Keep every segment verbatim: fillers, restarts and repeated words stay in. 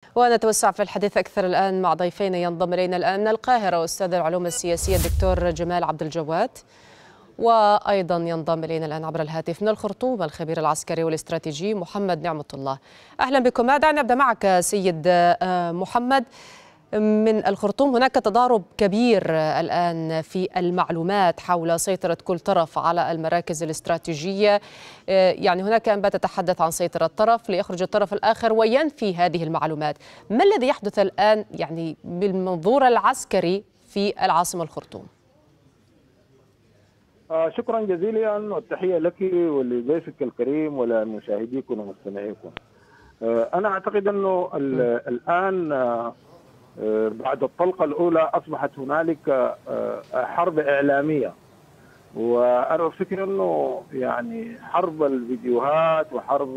ونتوسع في الحديث أكثر الآن مع ضيفين ينضم إلينا الآن من القاهرة أستاذ العلوم السياسية الدكتور جمال عبد الجواد، وأيضا ينضم إلينا الآن عبر الهاتف من الخرطوم الخبير العسكري والاستراتيجي محمد نعمة الله. أهلا بكم. دعنا نبدأ معك سيد محمد من الخرطوم. هناك تضارب كبير الآن في المعلومات حول سيطرة كل طرف على المراكز الاستراتيجية، يعني هناك أنباء تتحدث عن سيطرة طرف ليخرج الطرف الآخر وينفي هذه المعلومات. ما الذي يحدث الآن يعني بالمنظور العسكري في العاصمة الخرطوم؟ آه شكرا جزيلا والتحية لك ولضيفك الكريم ولمشاهديكم ومستمعيكم. آه أنا أعتقد أنه الآن آه بعد الطلقة الأولى أصبحت هنالك حرب إعلامية، وأنا أفكر أنه يعني حرب الفيديوهات وحرب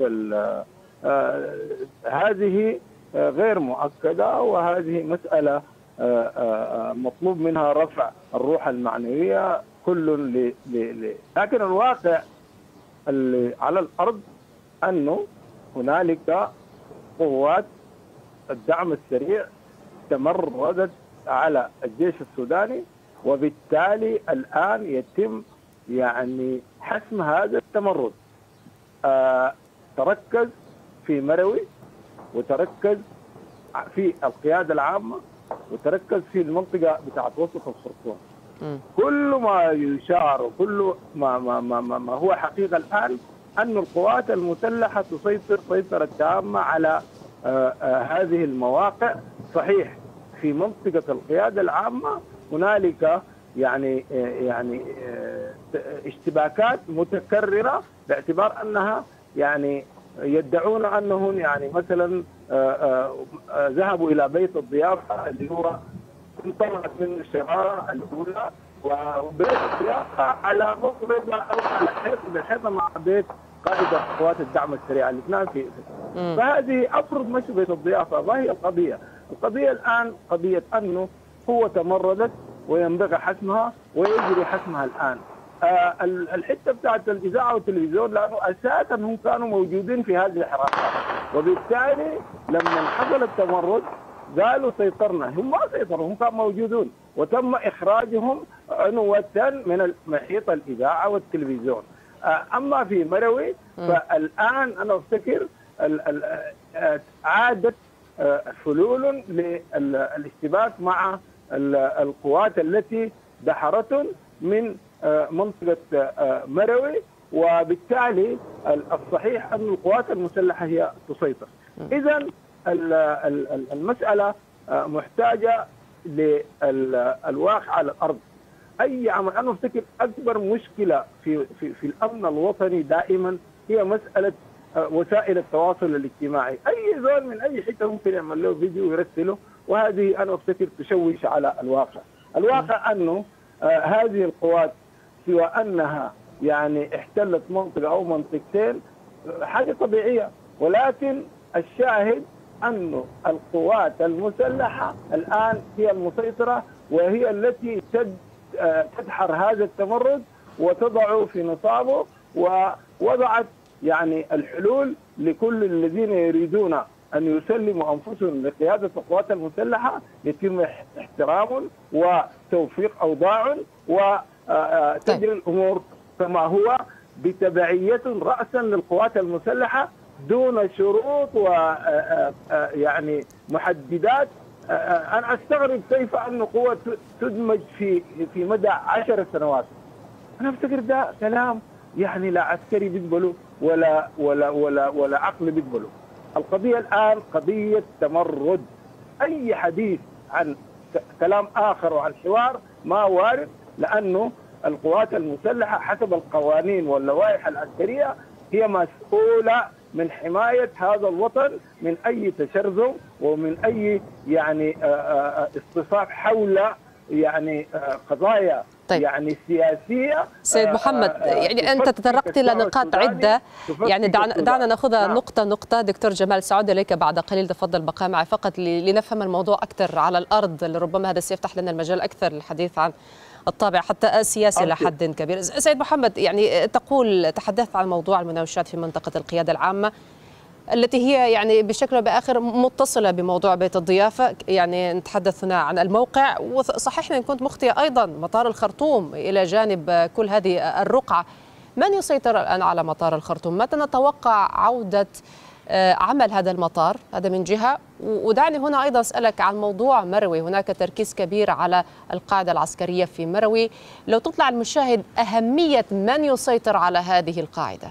هذه غير مؤكدة، وهذه مسألة مطلوب منها رفع الروح المعنوية كل ل... ل... لكن الواقع اللي على الأرض أنه هنالك قوات الدعم السريع تمردت على الجيش السوداني، وبالتالي الآن يتم يعني حسم هذا التمرد. آه تركز في مروي، وتركز في القيادة العامة، وتركز في المنطقة بتاعت وسط الخرطوم. كل ما يشار وكل ما, ما, ما, ما هو حقيقة الآن أن القوات المسلحة تسيطر سيطرة تامة على آه آه هذه المواقع. صحيح في منطقة القيادة العامة هنالك يعني يعني اشتباكات متكررة، باعتبار أنها يعني يدعون أنهم يعني مثلا ذهبوا إلى بيت الضيافة اللي هو انطلقت من الشغارة الأولى، وبيت الضيافة على مقربة أو على حيث بحيث مع بيت قائد قوات الدعم السريع الاثنين في فهذه أفرض مش بيت الضيافة. ما هي القضية؟ القضية الآن قضية أنه هو تمردت وينبغي حسمها ويجري حسمها الآن. آه الحتة بتاعت الإذاعة والتلفزيون لأنه أساسا هم كانوا موجودين في هذه الحركات، وبالتالي لما حصل التمرد قالوا سيطرنا. هم ما سيطروا، هم كانوا موجودون وتم إخراجهم عنوة من محيط الإذاعة والتلفزيون. آه أما في مروي فالآن أنا أفتكر عادت حلول للاشتباك مع القوات التي دحرتهم من منطقة مروي، وبالتالي الصحيح أن القوات المسلحة هي تسيطر. إذن المسألة محتاجة للواقع على الأرض. أي عمل أنا أفتكر أكبر مشكلة في, في, في الأمن الوطني دائما هي مسألة وسائل التواصل الاجتماعي. أي زول من أي حتة ممكن يعمل له فيديو ويرسله، وهذه أنا أفتكر تشوش على الواقع. الواقع أنه آه هذه القوات سوى أنها يعني احتلت منطقة أو منطقتين حاجة طبيعية، ولكن الشاهد أنه القوات المسلحة الآن هي المسيطرة، وهي التي تد آه تدحر هذا التمرد وتضعه في نصابه، ووضعت يعني الحلول لكل الذين يريدون أن يسلموا أنفسهم لقيادة القوات المسلحة يتم احترام وتوفيق أوضاع وتجري الأمور كما هو بتبعية رأسا للقوات المسلحة دون شروط ويعني محددات. أنا أستغرب كيف أن قوة تدمج في في مدى عشر سنوات. أنا أفتكر ده كلام يعني لا عسكري بيقبله ولا ولا ولا ولا عقل بيقبله. القضية الآن قضية تمرد. أي حديث عن كلام آخر وعن حوار ما وارد، لأنه القوات المسلحة حسب القوانين واللوائح العسكرية هي مسؤولة من حماية هذا الوطن من أي تشرذم ومن أي يعني اصطفاف حول يعني قضايا طيب. يعني سياسية. سيد محمد، يعني أنت تطرقت إلى نقاط عدة، يعني دعنا, دعنا نأخذها نعم. نقطة نقطة. دكتور جمال سأعود إليك بعد قليل، تفضل بقى معي فقط لنفهم الموضوع أكثر على الأرض، ربما هذا سيفتح لنا المجال أكثر للحديث عن الطابع حتى السياسي لحد كبير. سيد محمد، يعني تقول تحدثت عن موضوع المناوشات في منطقة القيادة العامة، التي هي يعني بشكل بآخر متصلة بموضوع بيت الضيافة. يعني نتحدث هنا عن الموقع، وصححني إن كنت مخطئة، أيضا مطار الخرطوم إلى جانب كل هذه الرقعة. من يسيطر الآن على مطار الخرطوم؟ متى نتوقع عودة عمل هذا المطار؟ هذا من جهة. ودعني هنا أيضا أسألك عن موضوع مروي. هناك تركيز كبير على القاعدة العسكرية في مروي، لو تطلع المشاهد أهمية من يسيطر على هذه القاعدة.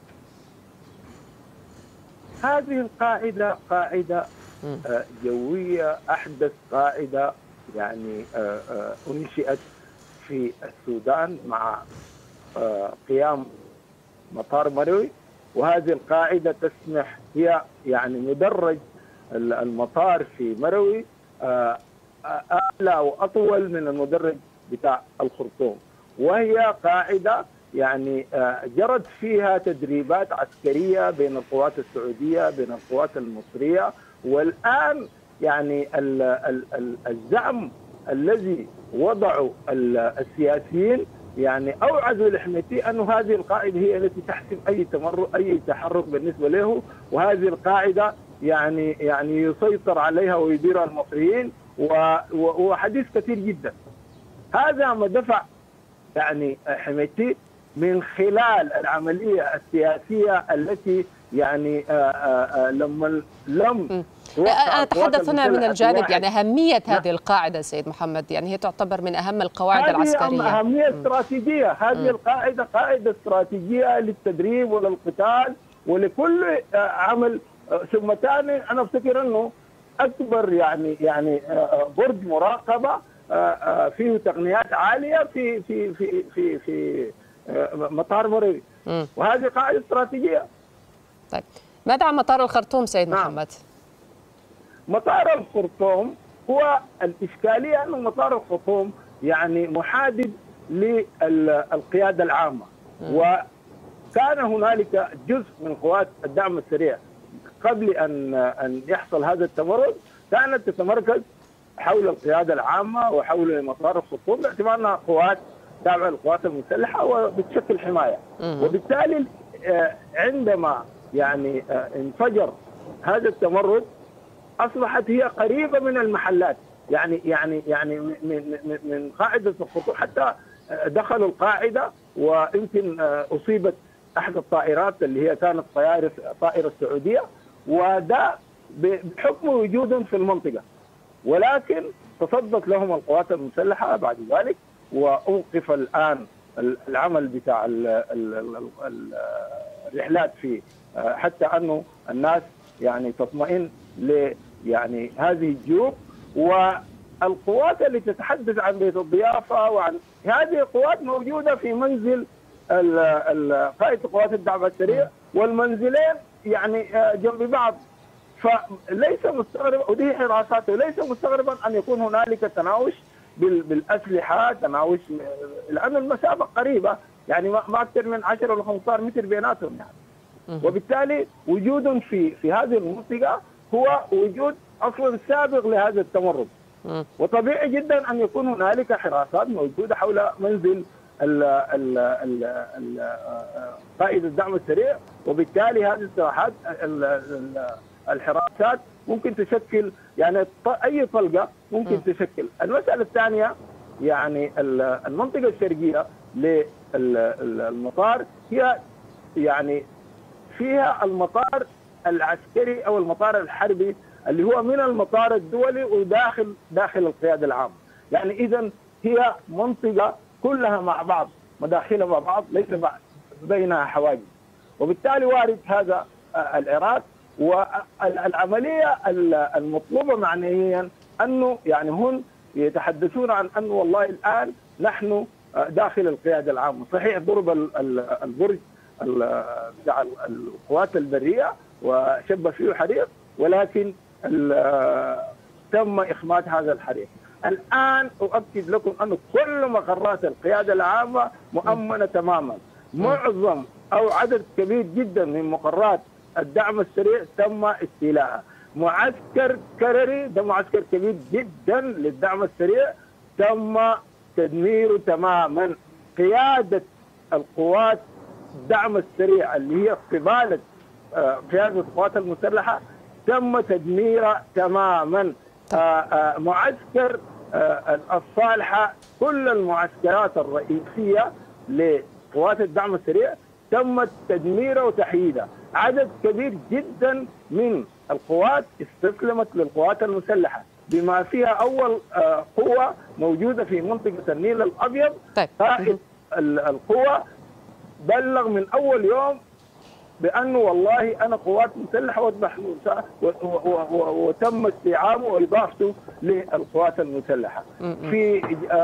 هذه القاعدة قاعدة جوية، أحدث قاعدة يعني أنشئت في السودان مع قيام مطار مروي. وهذه القاعدة تسمح، هي يعني مدرج المطار في مروي أعلى وأطول من المدرج بتاع الخرطوم، وهي قاعدة يعني جرت فيها تدريبات عسكرية بين القوات السعودية بين القوات المصرية. والآن يعني الزعم الذي وضعه السياسيين يعني أوعزوا الحميتي أن هذه القاعدة هي التي تحسم أي تمر أي تحرك بالنسبة له، وهذه القاعدة يعني يعني يسيطر عليها ويديرها المصريين، وحديث كثير جدا. هذا ما دفع يعني حميتي من خلال العملية السياسية التي يعني آآ آآ لما لم أنا أتحدث هنا من الجانب يعني أهمية هذه القاعدة سيد محمد. يعني هي تعتبر من أهم القواعد العسكرية. هذه أهمية استراتيجية. هذه القاعدة قاعدة استراتيجية للتدريب وللقتال ولكل عمل. ثم ثاني أنا أفتكر أنه أكبر يعني يعني برج مراقبة فيه تقنيات عالية في في في في في مطار مروي، وهذه قاعدة استراتيجية. طيب ماذا عن مطار الخرطوم سيد نعم. محمد؟ مطار الخرطوم هو الإشكالية أنه مطار الخرطوم يعني محادد للقيادة العامة، م. وكان هنالك جزء من قوات الدعم السريع قبل أن أن يحصل هذا التمرد كانت تتمركز حول القيادة العامة وحول مطار الخرطوم باعتبار أنها قوات تابعة للقوات المسلحة وبتشكل حماية. م. وبالتالي عندما يعني انفجر هذا التمرد اصبحت هي قريبه من المحلات، يعني يعني يعني من من من قاعده الخطوط، حتى دخلوا القاعده ويمكن اصيبت احد الطائرات اللي هي كانت طائره طائره السعوديه، وده بحكم وجودهم في المنطقه، ولكن تصدت لهم القوات المسلحه بعد ذلك واوقف الان العمل بتاع الرحلات في حتى انه الناس يعني تطمئن ل يعني هذه الجيوب. والقوات اللي تتحدث عن بيت الضيافه وعن هذه القوات موجوده في منزل قائد قوات الدعم السريع، والمنزلين يعني جنب بعض، فليس مستغرب ودي حراساته ليس مستغربا ان يكون هنالك تناوش بالاسلحه، تناوش لان المسافه قريبه، يعني ما اكثر من عشرة ولا خمسة عشر متر بيناتهم يعني. وبالتالي وجودهم في في هذه المنطقه هو وجود اصلا سابق لهذا التمرد، وطبيعي جدا ان يكون هنالك حراسات موجوده حول منزل ال ال ال قائد الدعم السريع، وبالتالي هذه الساحات الحراسات ممكن تشكل يعني اي طلقه ممكن تشكل. المساله الثانيه يعني المنطقه الشرقيه للمطار هي يعني فيها المطار العسكري او المطار الحربي اللي هو من المطار الدولي وداخل داخل القياده العامه، يعني اذا هي منطقه كلها مع بعض، مداخلها مع بعض ليس بينها حواجز، وبالتالي وارد هذا العراق. والعمليه المطلوبه معنويا انه يعني هم يتحدثون عن انه والله الان نحن داخل القياده العامه، صحيح ضرب البرج بتاع القوات البريه وشب فيه حريق، ولكن تم اخماد هذا الحريق. الان اؤكد لكم ان كل مقرات القياده العامه مؤمنه تماما، معظم او عدد كبير جدا من مقرات الدعم السريع تم استيلاءها. معسكر كرري ده معسكر كبير جدا للدعم السريع تم تدميره تماما. قياده القوات الدعم السريع اللي هي قباله في هذه القوات المسلحة تم تدميره تماما. معسكر الصالحة، كل المعسكرات الرئيسية لقوات الدعم السريع تم تدميره وتحييده. عدد كبير جدا من القوات استسلمت للقوات المسلحة، بما فيها أول قوة موجودة في منطقة النيل الأبيض. طيب. قائد القوة بلغ من أول يوم بأنه والله أنا قوات مسلحة واذبح موسى، وتم استيعابه وإضافته للقوات المسلحة. في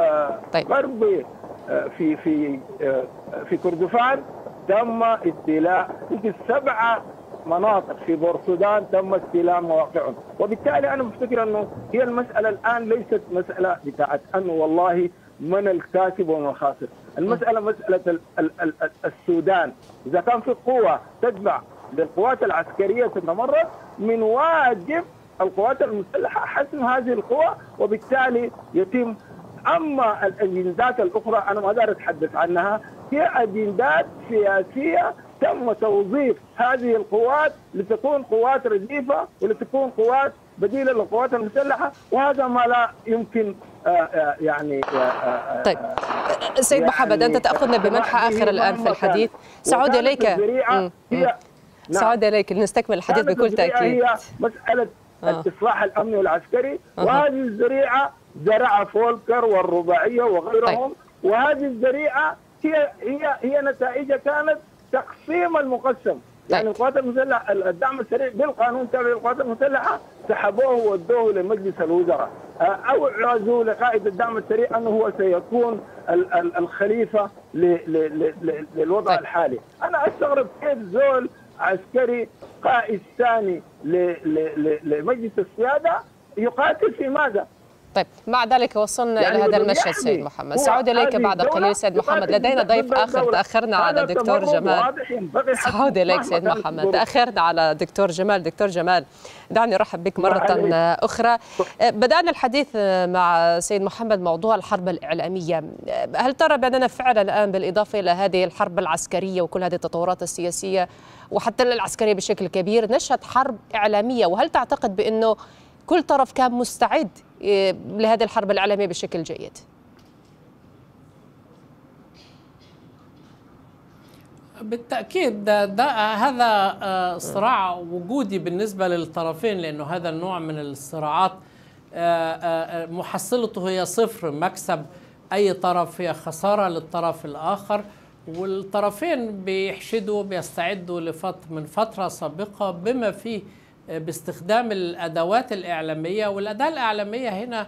غرب في في في كردفان تم استيلاء يمكن سبعة مناطق في بورسودان تم استيلاء مواقعهم، وبالتالي أنا بفتكر أنه هي المسألة الآن ليست مسألة بتاعت أنه والله من الكاسب ومن الخاسر. المسألة مسألة السودان، إذا كان في قوة تتبع للقوات العسكرية تتمرد، من واجب القوات المسلحة حسم هذه القوى، وبالتالي يتم. أما الأجندات الأخرى أنا ما أقدر أتحدث عنها، هي أجندات سياسية تم توظيف هذه القوات لتكون قوات رديفة ولتكون قوات بديلة للقوات المسلحة، وهذا ما لا يمكن آآ يعني آآ طيب سيد يعني محمد، أنت تأخذنا بمنحى آخر الآن في الحديث. سأعود إليك هي سأعود إليك لنستكمل الحديث بكل تأكيد. هي مسألة آه. الإصلاح الأمني والعسكري، آه. وهذه الذريعة زرع فولكر والرباعية وغيرهم. طيب. وهذه الذريعة هي هي هي نتائجها كانت تقسيم المقسم. يعني القوات المسلحة الدعم السريع بالقانون تابع للقوات المسلحة سحبوه وودوه لمجلس الوزراء، أو عزوا لقائد الدعم السريع أنه هو سيكون الخليفة للوضع الحالي. أنا أستغرب كيف زول عسكري قائد ثاني لمجلس السيادة يقاتل في ماذا؟ طيب، مع ذلك وصلنا يعني إلى هذا المشهد سيد محمد. سأعود إليك بعد قليل سيد محمد، لدينا ضيف آخر تأخرنا على دكتور جمال. سأعود إليك سيد محمد، تأخرنا على دكتور جمال. دكتور جمال، دعني أرحب بك مرة أخرى. بدأنا الحديث مع سيد محمد موضوع الحرب الإعلامية. هل ترى بأننا فعلا الآن بالإضافة إلى هذه الحرب العسكرية وكل هذه التطورات السياسية وحتى العسكرية بشكل كبير نشهد حرب إعلامية؟ وهل تعتقد بأنه كل طرف كان مستعد لهذه الحرب الإعلامية بشكل جيد؟ بالتأكيد ده, ده هذا صراع وجودي بالنسبة للطرفين، لأنه هذا النوع من الصراعات محصلته هي صفر، مكسب أي طرف هي خسارة للطرف الآخر. والطرفين بيحشدوا بيستعدوا لفترة من فترة سابقة بما فيه باستخدام الأدوات الإعلامية. والأداة الإعلامية هنا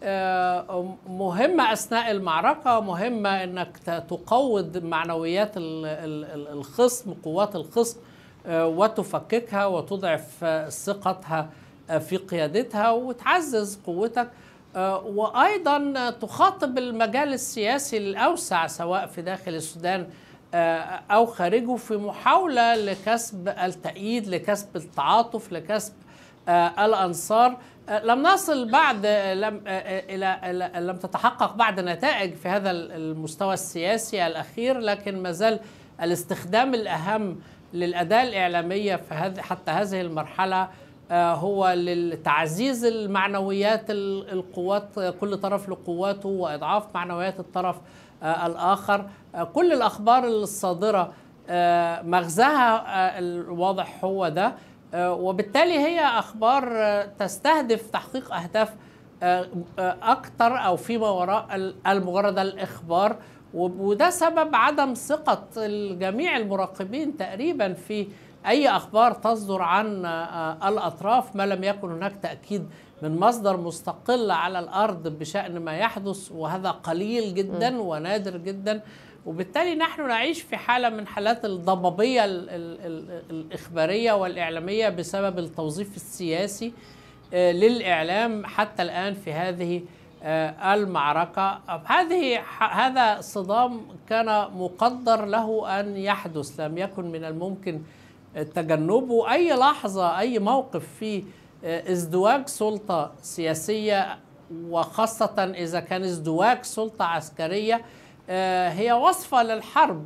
مهمة أثناء المعركة، مهمة أنك تقوض معنويات الخصم، قوات الخصم، وتفككها وتضعف ثقتها في قيادتها وتعزز قوتك، وأيضا تخاطب المجال السياسي الأوسع سواء في داخل السودان أو خارجه في محاولة لكسب التأييد، لكسب التعاطف، لكسب الأنصار. لم نصل بعد لم إلى لم تتحقق بعد نتائج في هذا المستوى السياسي الأخير، لكن ما زال الاستخدام الأهم للأداة الإعلامية في هذه حتى هذه المرحلة هو لتعزيز المعنويات القوات، كل طرف لقواته، وإضعاف معنويات الطرف الآخر. كل الأخبار الصادرة مغزاها الواضح هو ده، وبالتالي هي أخبار تستهدف تحقيق أهداف أكثر أو فيما وراء المجرد الإخبار. وده سبب عدم ثقة جميع المراقبين تقريبا في أي أخبار تصدر عن الأطراف ما لم يكن هناك تأكيد من مصدر مستقل على الأرض بشأن ما يحدث، وهذا قليل جدا ونادر جدا. وبالتالي نحن نعيش في حالة من حالات الضبابية الإخبارية والإعلامية بسبب التوظيف السياسي للإعلام حتى الآن في هذه المعركة. هذه هذا صدام كان مقدر له أن يحدث، لم يكن من الممكن تجنبه. أي لحظة، أي موقف في ازدواج سلطة سياسية، وخاصة إذا كان ازدواج سلطة عسكرية، هي وصفة للحرب.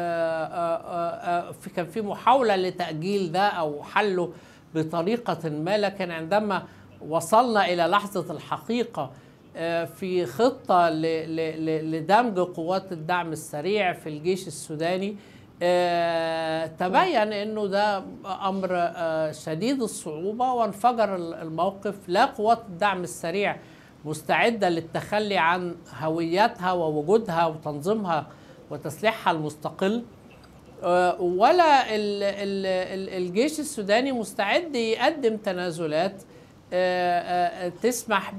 كان في محاولة لتأجيل ده أو حله بطريقة ما، لكن عندما وصلنا إلى لحظة الحقيقة في خطة لدمج قوات الدعم السريع في الجيش السوداني، تبين أنه ده أمر شديد الصعوبة وانفجر الموقف. لا قوات الدعم السريع مستعدة للتخلي عن هويتها ووجودها وتنظيمها وتسليحها المستقل، ولا الجيش السوداني مستعد يقدم تنازلات تسمح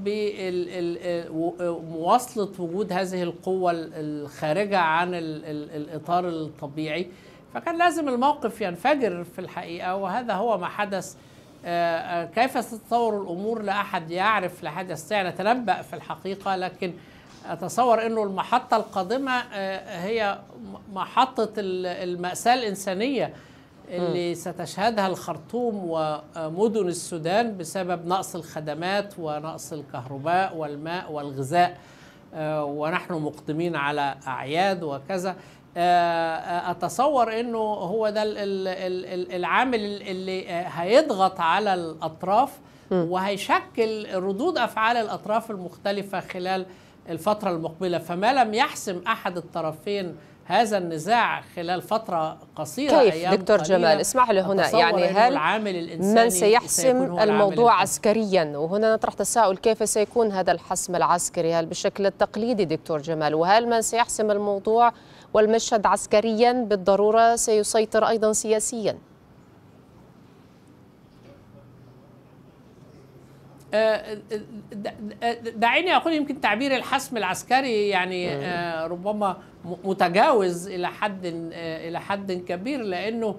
بمواصلة وجود هذه القوة الخارجة عن الإطار الطبيعي. فكان لازم الموقف ينفجر في الحقيقة، وهذا هو ما حدث. كيف ستتطور الأمور لا أحد يعرف، لا أحد يستطيع أن يتنبأ في الحقيقة، لكن أتصور أنه المحطة القادمة هي محطة المأساة الإنسانية اللي ستشهدها الخرطوم ومدن السودان بسبب نقص الخدمات ونقص الكهرباء والماء والغذاء، ونحن مقدمين على أعياد وكذا. أتصور أنه هو ده العامل اللي هيضغط على الأطراف وهيشكل ردود أفعال الأطراف المختلفة خلال الفترة المقبلة. فما لم يحسم أحد الطرفين هذا النزاع خلال فترة قصيرة، كيف أيام دكتور قليلة، جمال اسمح لي هنا، يعني هل من سيحسم الموضوع عسكريا؟ وهنا نطرح تساؤل، كيف سيكون هذا الحسم العسكري؟ هل بالشكل التقليدي دكتور جمال؟ وهل من سيحسم الموضوع والمشهد عسكريا بالضرورة سيسيطر أيضا سياسيا؟ دعيني أقول يمكن تعبير الحسم العسكري يعني ربما متجاوز إلى حد إلى حد كبير، لأنه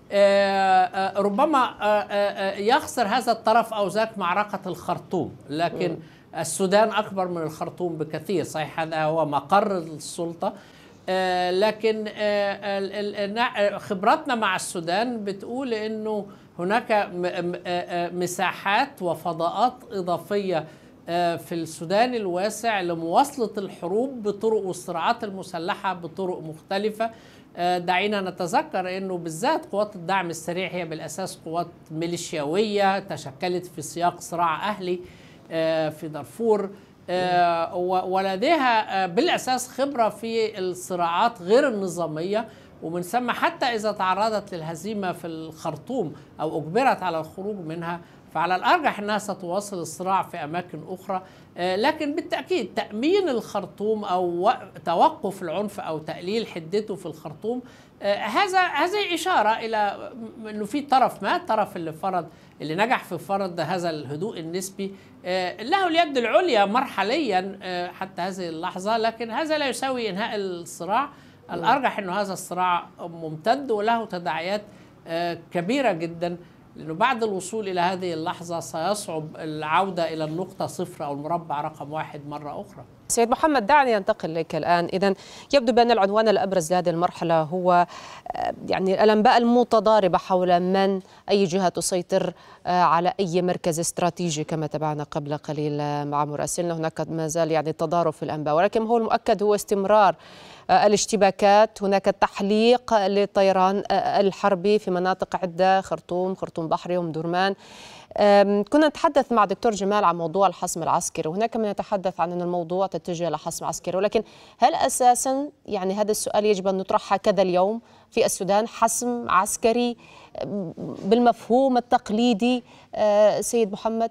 ربما يخسر هذا الطرف أو ذاك معركة الخرطوم، لكن السودان أكبر من الخرطوم بكثير. صحيح هذا هو مقر السلطة، لكن خبراتنا مع السودان بتقول إنه هناك مساحات وفضاءات إضافية في السودان الواسع لمواصلة الحروب بطرق والصراعات المسلحة بطرق مختلفة. دعينا نتذكر أنه بالذات قوات الدعم السريع هي بالأساس قوات ميليشياوية تشكلت في سياق صراع أهلي في دارفور، ولديها بالأساس خبرة في الصراعات غير النظامية، ومن ثم حتى إذا تعرضت للهزيمة في الخرطوم أو أجبرت على الخروج منها فعلى الأرجح أنها ستواصل الصراع في أماكن أخرى. لكن بالتأكيد تأمين الخرطوم أو توقف العنف أو تقليل حدته في الخرطوم هذا هذه إشارة إلى أنه في طرف ما، الطرف اللي فرض اللي نجح في فرض هذا الهدوء النسبي له اليد العليا مرحليا حتى هذه اللحظة، لكن هذا لا يساوي إنهاء الصراع. الأرجح أنه هذا الصراع ممتد وله تداعيات كبيرة جدا، لأنه بعد الوصول إلى هذه اللحظة سيصعب العودة إلى النقطة صفر أو المربع رقم واحد مرة أخرى. سيد محمد، دعني أنتقل لك الآن. إذن يبدو بأن العنوان الأبرز لهذه المرحلة هو يعني الأنباء المتضاربة حول من أي جهة تسيطر على أي مركز استراتيجي كما تابعنا قبل قليل مع مراسلنا. هناك ما زال يعني تضارب في الأنباء، ولكن هو المؤكد هو استمرار الاشتباكات. هناك تحليق للطيران الحربي في مناطق عدة، خرطوم، خرطوم بحري، أم درمان. كنا نتحدث مع دكتور جمال عن موضوع الحسم العسكري، وهناك من يتحدث عن أن الموضوع تتجه لحسم عسكري، ولكن هل أساسا يعني هذا السؤال يجب أن نطرح هكذا اليوم في السودان، حسم عسكري بالمفهوم التقليدي؟ سيد محمد.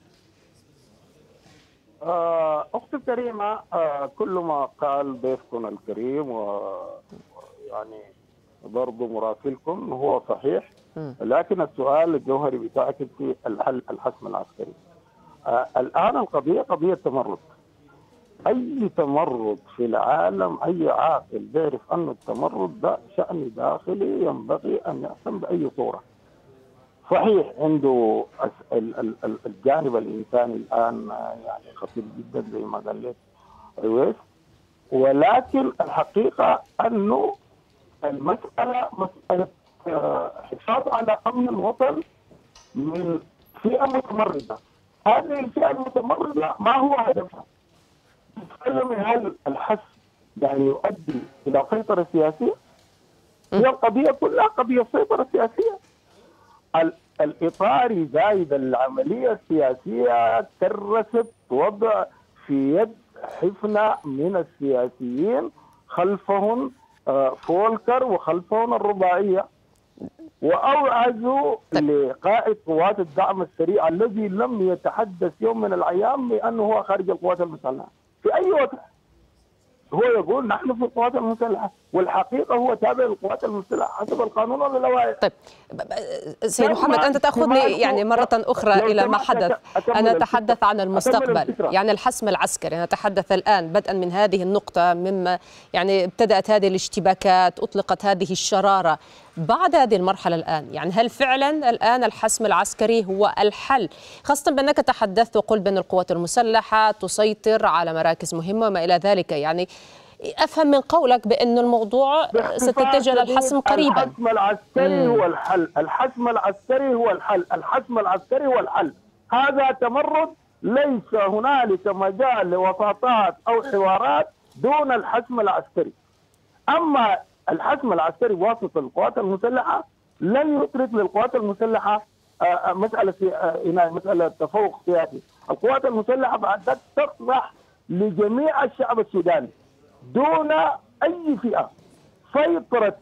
أختي الكريمة، كل ما قال ضيفكم الكريم ويعني برضو مراسلكم هو صحيح، لكن السؤال الجوهري بتاعك في الحل الحسم العسكري. الآن القضية قضية تمرد. أي تمرد في العالم، أي عاقل بيعرف أن التمرد ده شأن داخلي ينبغي أن يحسم بأي صورة. صحيح عنده الجانب الإنساني الآن يعني خطير جدا زي ما قال لك عويس، ولكن الحقيقة أنه المسألة مسألة حفاظ على أمن الوطن من فئة متمردة. هذه الفئة المتمردة ما هو هدفها؟ تتكلم هل الحس يعني يؤدي الى سيطره سياسيه. هي القضيه كلها قضيه سيطره سياسيه. الاطار زايد العمليه السياسيه كرست وضع في يد حفنه من السياسيين خلفهم فولكر وخلفهم الرباعيه، واوعزوا لقائد قوات الدعم السريع الذي لم يتحدث يوم من الايام بانه هو خارج القوات المسلحه في اي وقت. هو يقول نحن في القوات المسلحه، والحقيقه هو تابع للقوات المسلحه حسب القانون واللوائح. طيب سيد محمد، انت تاخذني يعني مره اخرى الى ما حدث. انا اتحدث عن المستقبل، يعني الحسم العسكري. انا اتحدث الان بدءا من هذه النقطه، مما يعني ابتدات هذه الاشتباكات، اطلقت هذه الشراره. بعد هذه المرحله الان، يعني هل فعلا الان الحسم العسكري هو الحل، خاصه بانك تحدثت وقلت بان القوات المسلحه تسيطر على مراكز مهمه وما الى ذلك؟ يعني افهم من قولك بأن الموضوع ستتجه للحسم قريبا. الحسم العسكري هو الحل، الحسم العسكري هو الحل، الحسم العسكري هو الحل. هذا تمرد، ليس هنالك مجال لوساطات او حوارات دون الحسم العسكري. اما الحسم العسكري واسط القوات المسلحه لن يترك للقوات المسلحه مساله مساله تفوق سياسي. القوات المسلحه بعد تصلح لجميع الشعب السوداني دون اي فئه. سيطره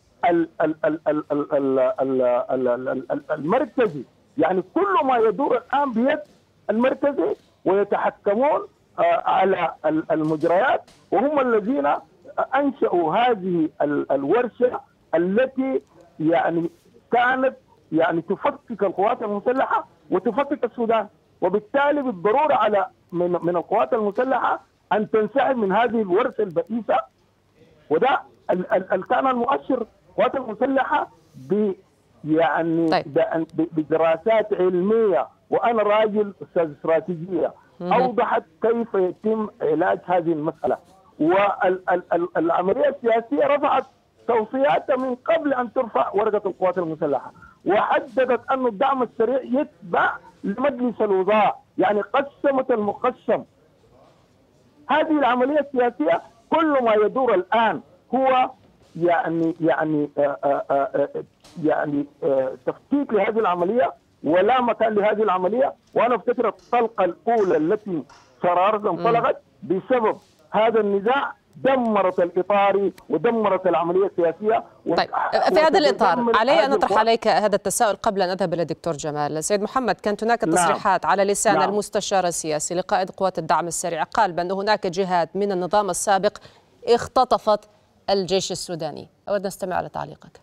المركزي، يعني كل ما يدور الان بيد المركزي، ويتحكمون على المجريات، وهم الذين انشأوا هذه الورشه التي يعني كانت يعني تفكك القوات المسلحه وتفكك السودان. وبالتالي بالضروره على من من القوات المسلحه ان تنسحب من هذه الورشه البئيسه. وده ال كان المؤشر القوات المسلحه ب يعني طيب. بدراسات علميه، وانا راجل استاذ استراتيجيه، اوضحت كيف يتم علاج هذه المساله. والعمليه السياسيه رفعت توصياتها من قبل ان ترفع ورقه القوات المسلحه، وحددت ان الدعم السريع يتبع لمجلس الوزراء، يعني قسمت المقسم. هذه العمليه السياسيه كل ما يدور الان هو يعني يعني آآ آآ يعني آآ تفكيك لهذه العمليه، ولا مكان لهذه العمليه. وانا افتكر الطلقه الاولى التي شرارة انطلقت بسبب هذا النزاع دمرت الاطاري ودمرت العمليه السياسيه. طيب في هذا الاطار علي ان اطرح عليك هذا التساؤل قبل ان اذهب الى الدكتور جمال. سيد محمد، كانت هناك تصريحات نعم. على لسان نعم. المستشار السياسي لقائد قوات الدعم السريع، قال بان هناك جهات من النظام السابق اختطفت الجيش السوداني. اود نستمع على تعليقك.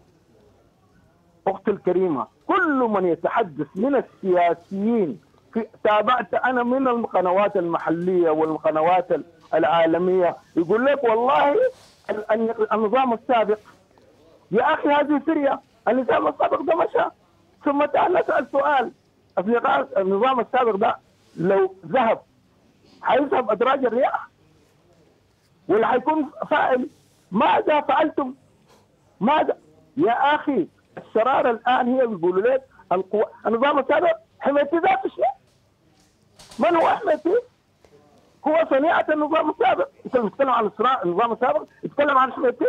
اختي الكريمه، كل من يتحدث من السياسيين، في تابعت انا من القنوات المحليه والقنوات العالميه، يقول لك والله النظام السابق. يا اخي هذه سوريا، النظام السابق ده مشى. ثم تعال نسال سؤال، النظام السابق ده لو ذهب حيذهب ادراج الرياح ولا حيكون فاعل؟ ماذا فعلتم؟ ماذا؟ يا اخي الشراره الان هي بيقولوا لك القوى النظام السابق حميتي ذات الشيء. من هو حميتي؟ هو صنيعه النظام السابق. انت بتتكلم عن النظام السابق، تتكلم عن حميتي.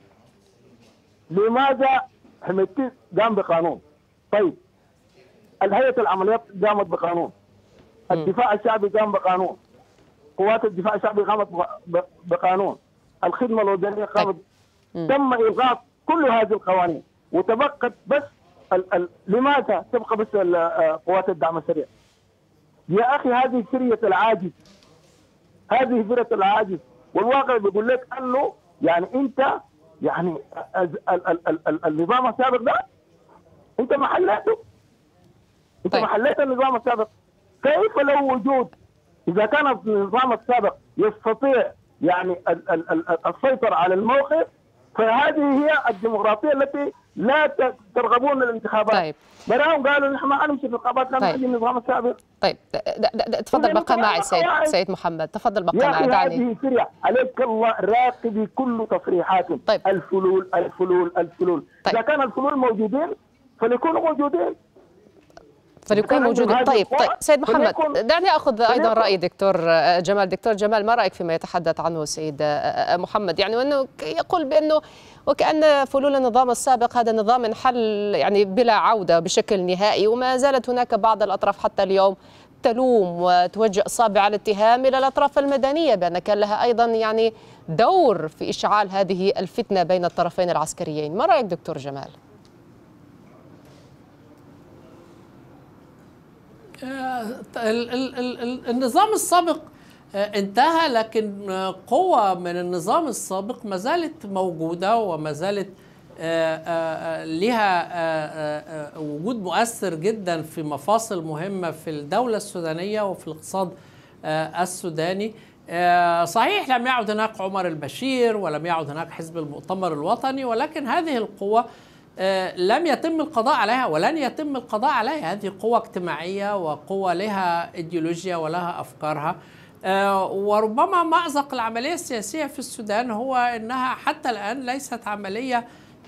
لماذا حميتي قام بقانون؟ طيب الهيئه العمليات قامت بقانون، الدفاع الشعبي قام بقانون، قوات الدفاع الشعبي قامت بقانون، الخدمه الوطنيه قامت. تم الغاء كل هذه القوانين وتبقت بس ال ال لماذا تبقى بس قوات الدعم السريع؟ يا اخي هذه سريه العاجز، هذه فرة العاجز. والواقع بيقول لك انه يعني انت يعني ال ال ال ال النظام السابق ده انت محلته، انت طيب. محلت النظام السابق. كيف لو وجود، اذا كان النظام السابق يستطيع يعني ال ال ال السيطرة على الموقف، فهذه هي الديمقراطيه التي لا ترغبون الانتخابات. طيب. براهم قالوا نحن ما نمشي في الانتخابات، لما يجي النظام السابق. طيب تفضل بقى معي سيد سيد محمد، تفضل بقى معي. دعني هذه سريع عليك الله، راقبي كل تصريحاتهم. طيب. الفلول الفلول الفلول. طيب. اذا كان الفلول موجودين فليكونوا موجودين. فليكون موجود. طيب طيب سيد محمد، دعني اخذ ايضا راي دكتور جمال. دكتور جمال، ما رايك فيما يتحدث عنه السيد محمد؟ يعني وانه يقول بانه وكأن فلول النظام السابق هذا نظام انحل يعني بلا عودة بشكل نهائي، وما زالت هناك بعض الأطراف حتى اليوم تلوم وتوجه أصابع الاتهام إلى الأطراف المدنية بأن كان لها أيضا يعني دور في إشعال هذه الفتنة بين الطرفين العسكريين. ما رأيك دكتور جمال؟ النظام السابق انتهى، لكن قوة من النظام السابق ما زالت موجودة وما زالت لها وجود مؤثر جدا في مفاصل مهمة في الدولة السودانية وفي الاقتصاد السوداني. صحيح لم يعد هناك عمر البشير ولم يعد هناك حزب المؤتمر الوطني، ولكن هذه القوة لم يتم القضاء عليها ولن يتم القضاء عليها. هذه قوة اجتماعية وقوة لها ايديولوجيا ولها أفكارها. وربما مأزق العملية السياسية في السودان هو أنها حتى الآن ليست عملية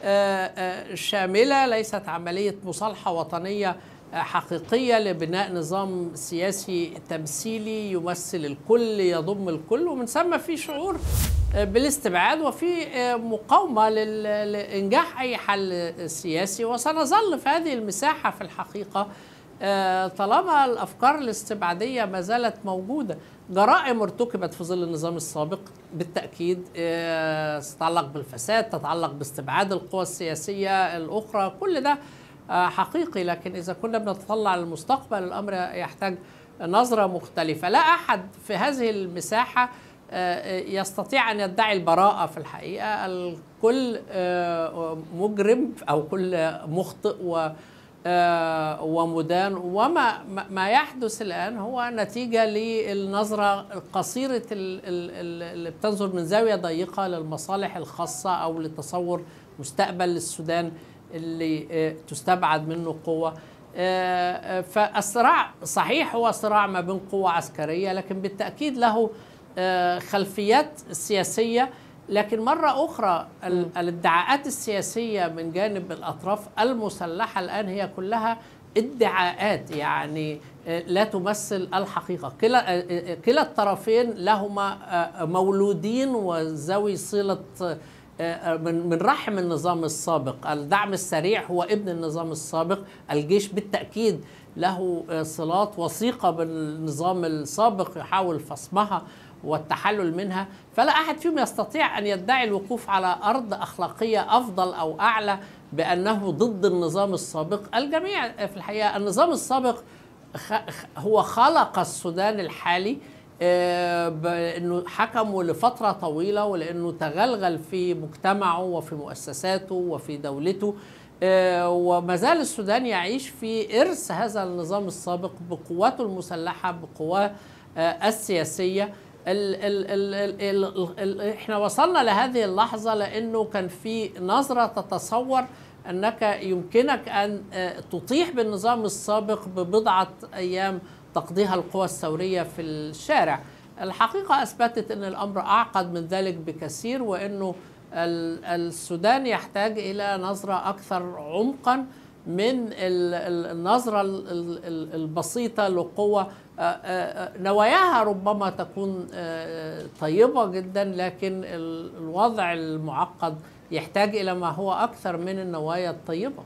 شاملة، ليست عملية مصالحة وطنية حقيقية لبناء نظام سياسي تمثيلي يمثل الكل يضم الكل، ومن ثم في شعور بالاستبعاد وفي مقاومة لإنجاح أي حل سياسي. وسنظل في هذه المساحة في الحقيقة طالما الأفكار الاستبعادية ما زالت موجودة. جرائم ارتكبت في ظل النظام السابق بالتأكيد تتعلق بالفساد، تتعلق باستبعاد القوى السياسية الأخرى، كل ده حقيقي. لكن إذا كنا بنتطلع للمستقبل الأمر يحتاج نظرة مختلفة. لا أحد في هذه المساحة يستطيع أن يدعي البراءة في الحقيقة. الكل مجرم أو كل مخطئ و ومدان، وما ما يحدث الآن هو نتيجة للنظرة قصيرة اللي بتنظر من زاوية ضيقة للمصالح الخاصة أو لتصور مستقبل للسودان اللي تستبعد منه قوة. فالصراع صحيح هو صراع ما بين قوة عسكرية، لكن بالتأكيد له خلفيات سياسية. لكن مرة أخرى الادعاءات السياسية من جانب الأطراف المسلحة الآن هي كلها ادعاءات، يعني لا تمثل الحقيقة. كلا كلا الطرفين لهما مولودين وذوي صلة من من رحم النظام السابق. الدعم السريع هو ابن النظام السابق، الجيش بالتأكيد له صلات وثيقة بالنظام السابق يحاول فصمها والتحلل منها. فلا أحد فيهم يستطيع أن يدعي الوقوف على أرض أخلاقية أفضل أو أعلى بأنه ضد النظام السابق. الجميع في الحقيقة النظام السابق هو خلق السودان الحالي بأنه حكمه لفترة طويلة ولأنه تغلغل في مجتمعه وفي مؤسساته وفي دولته، وما زال السودان يعيش في إرث هذا النظام السابق بقواته المسلحة بقواه السياسية. ال ال ال ال ال احنا وصلنا لهذه اللحظة لأنه كان في نظرة تتصور أنك يمكنك أن تطيح بالنظام السابق ببضعة أيام تقضيها القوى الثورية في الشارع. الحقيقة أثبتت أن الأمر أعقد من ذلك بكثير، وأنه السودان يحتاج إلى نظرة أكثر عمقا من النظرة البسيطة لقوة نواياها ربما تكون طيبة جدا، لكن الوضع المعقد يحتاج إلى ما هو أكثر من النوايا الطيبة.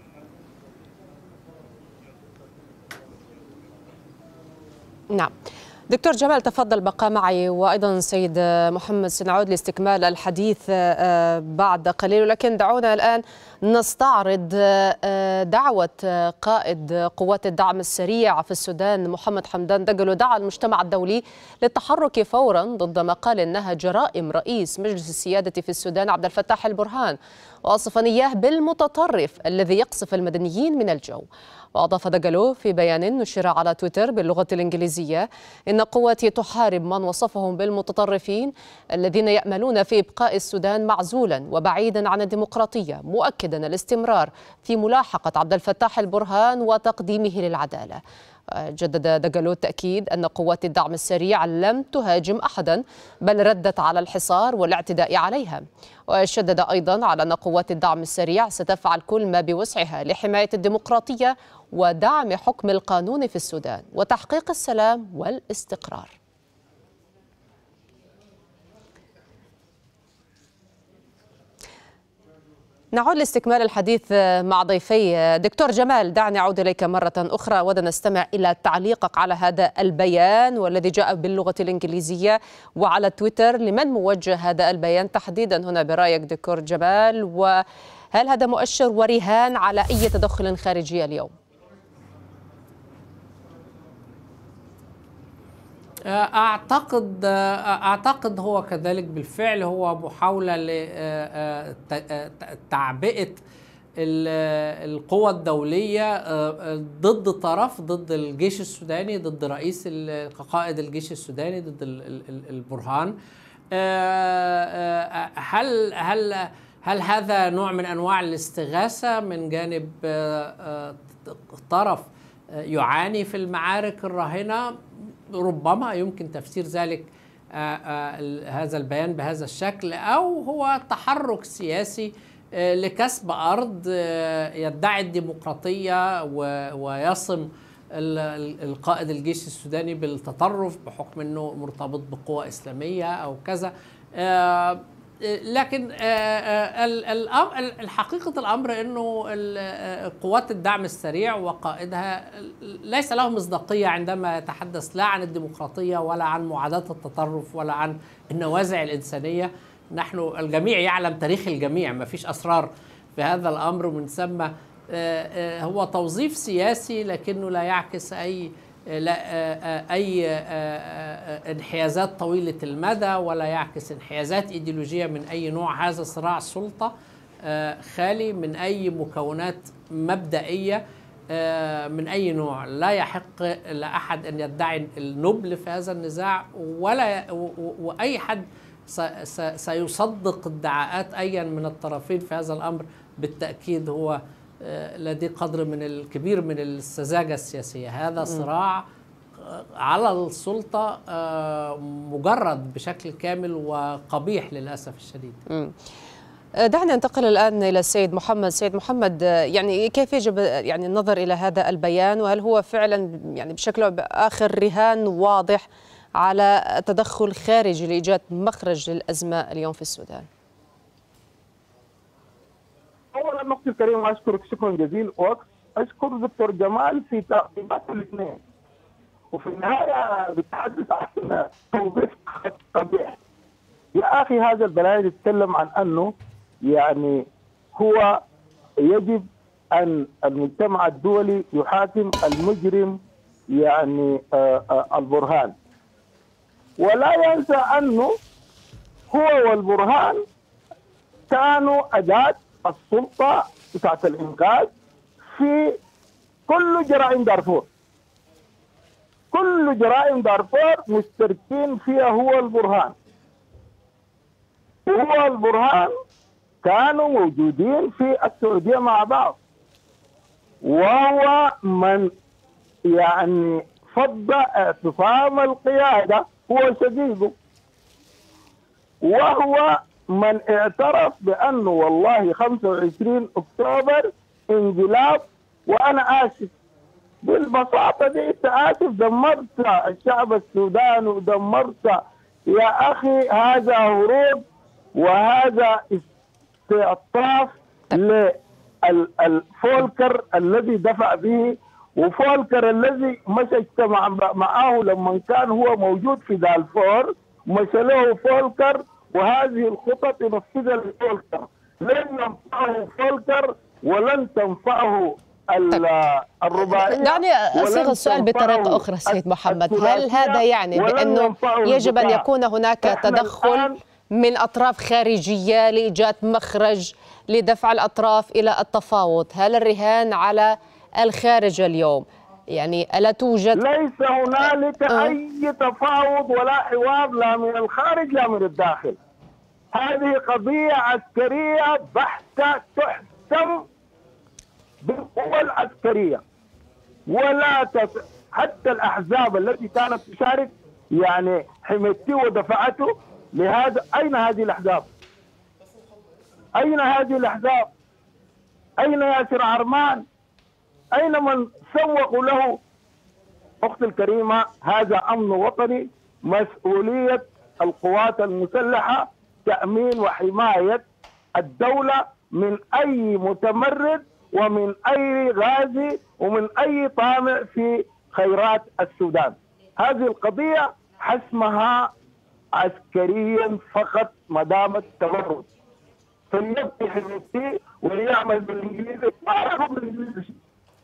نعم دكتور جمال، تفضل بقى معي، وأيضا سيد محمد سنعود لاستكمال الحديث بعد قليل، ولكن دعونا الآن نستعرض دعوة قائد قوات الدعم السريع في السودان محمد حمدان دقلو. دعا المجتمع الدولي للتحرك فورا ضد ما قال إنها جرائم رئيس مجلس السيادة في السودان عبد الفتاح البرهان، وصفا إياه بالمتطرف الذي يقصف المدنيين من الجو. وأضاف دقلو في بيان نشر على تويتر باللغة الإنجليزية إن قواتي تحارب من وصفهم بالمتطرفين الذين يأملون في إبقاء السودان معزولا وبعيدا عن الديمقراطية، مؤكدا الاستمرار في ملاحقة عبد الفتاح البرهان وتقديمه للعدالة. جدد دقلو التأكيد أن قوات الدعم السريع لم تهاجم أحدا بل ردت على الحصار والاعتداء عليها. وشدد أيضا على أن قوات الدعم السريع ستفعل كل ما بوسعها لحماية الديمقراطية ودعم حكم القانون في السودان وتحقيق السلام والاستقرار. نعود لاستكمال الحديث مع ضيفي. دكتور جمال، دعني أعود إليك مرة أخرى ونستمع إلى تعليقك على هذا البيان والذي جاء باللغة الإنجليزية وعلى تويتر. لمن موجه هذا البيان تحديدا هنا برأيك دكتور جمال؟ وهل هذا مؤشر ورهان على أي تدخل خارجي اليوم؟ أعتقد أعتقد هو كذلك بالفعل، هو محاولة لتعبئة القوى الدولية ضد طرف، ضد الجيش السوداني، ضد رئيس قائد الجيش السوداني، ضد البرهان. هل هل هل هذا نوع من أنواع الاستغاثة من جانب طرف يعاني في المعارك الراهنة؟ ربما يمكن تفسير ذلك آآ آآ هذا البيان بهذا الشكل، أو هو تحرك سياسي لكسب أرض يدعي الديمقراطية ويصم القائد الجيش السوداني بالتطرف بحكم أنه مرتبط بقوى إسلامية أو كذا. لكن الحقيقة الأمر أنه قوات الدعم السريع وقائدها ليس لهم مصداقية عندما يتحدث لا عن الديمقراطية ولا عن معاداة التطرف ولا عن النوازع الإنسانية. نحن الجميع يعلم تاريخ الجميع، ما فيش أسرار في هذا الأمر، ومن ثم هو توظيف سياسي لكنه لا يعكس أي لا أي انحيازات طويلة المدى ولا يعكس انحيازات إيديولوجية من أي نوع. هذا صراع سلطة خالي من أي مكونات مبدئية من أي نوع. لا يحق لأحد أن يدعي النبل في هذا النزاع، ولا وأي حد سيصدق ادعاءات أي من الطرفين في هذا الأمر بالتأكيد هو لديه قدر من الكبير من السذاجة السياسية. هذا صراع على السلطة مجرد بشكل كامل وقبيح للأسف الشديد. دعنا ننتقل الآن إلى السيد محمد. سيد محمد، يعني كيف يجب يعني النظر إلى هذا البيان، وهل هو فعلا يعني بشكل آخر رهان واضح على تدخل خارجي لإيجاد مخرج للأزمة اليوم في السودان؟ اولا اختي الكريم اشكرك شكرا جزيلا، واشكر دكتور جمال في تقديماته الاثنين، وفي النهايه بتحدث عن توظيف قبيح. يا اخي هذا البيان يتكلم عن انه يعني هو يجب ان المجتمع الدولي يحاكم المجرم يعني آآ آآ البرهان، ولا ينسى انه هو والبرهان كانوا اداه السلطة بتاعت الإنقاذ في كل جرائم دارفور. كل جرائم دارفور مشتركين فيها هو البرهان. هو البرهان كانوا موجودين في السعودية مع بعض، وهو من يعني فض اعتصام القيادة هو شقيقه، وهو من اعترف بأنه والله خمسة وعشرين أكتوبر انقلاب وأنا آسف. بالبساطة دي أنت آسف، دمرت الشعب السوداني ودمرت. يا أخي هذا هروب وهذا استعطاف للفولكر الذي دفع به، وفولكر الذي مشى اجتمع معه لما كان هو موجود في دارفور، مشى له فولكر، وهذه الخطط ينفذها لفولكر. لن ينفعه فولكر ولن تنفعه الرباعية. دعني أصيغ السؤال بطريقة أخرى سيد محمد، هل هذا يعني بأنه يجب أن يكون هناك تدخل من أطراف خارجية لإيجاد مخرج لدفع الأطراف إلى التفاوض؟ هل الرهان على الخارج اليوم؟ يعني ألا توجد ليس هنالك أه. أي تفاوض ولا حوار لا من الخارج لا من الداخل. هذه قضية عسكرية بحتة تحسم بالقوى العسكرية، ولا تف... حتى الأحزاب التي كانت تشارك يعني حميتي ودفعته لهذا. أين هذه الأحزاب؟ أين هذه الأحزاب؟ أين ياسر عرمان؟ أين من سوقوا له؟ أختي الكريمة، هذا أمن وطني، مسؤولية القوات المسلحة تأمين وحماية الدولة من أي متمرد ومن أي غازي ومن أي طامع في خيرات السودان. هذه القضية حسمها عسكريا فقط ما دامت تمرد، فليبقي حزبتي وليعمل بالإنجليزي. ما أعرف بالإنجليزي شيء،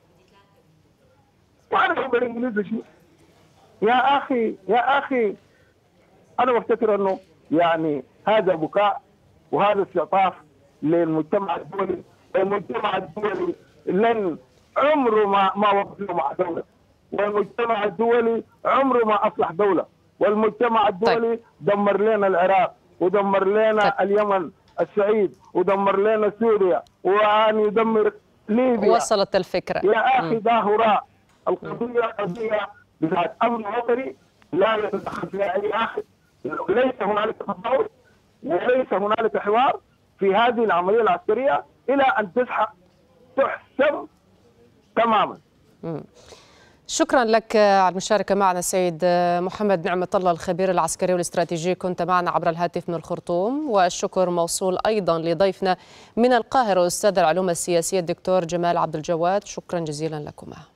ما أعرف بالإنجليزي شيء. يا أخي يا أخي أنا بفتكر أنه يعني هذا بكاء وهذا استعطاف للمجتمع الدولي. المجتمع الدولي لن عمره ما ما وقف له مع دولة، والمجتمع الدولي عمره ما أصلح دولة، والمجتمع الدولي طيب. دمر لنا العراق ودمر لنا طيب. اليمن السعيد ودمر لنا سوريا وأن يدمر ليبيا. وصلت الفكرة يا أخي ده هراء. القضية قضية بذات أمن وطني لا يتدخل فيها أي أحد. ليس هنالك تفاوض وليس هنالك حوار في هذه العملية العسكرية إلى أن تسحق تحسم تماما. مم. شكرا لك على المشاركة معنا سيد محمد نعمة الله، الخبير العسكري والاستراتيجي، كنت معنا عبر الهاتف من الخرطوم. والشكر موصول أيضا لضيفنا من القاهرة أستاذ العلوم السياسية الدكتور جمال عبد الجواد، شكرا جزيلا لكما.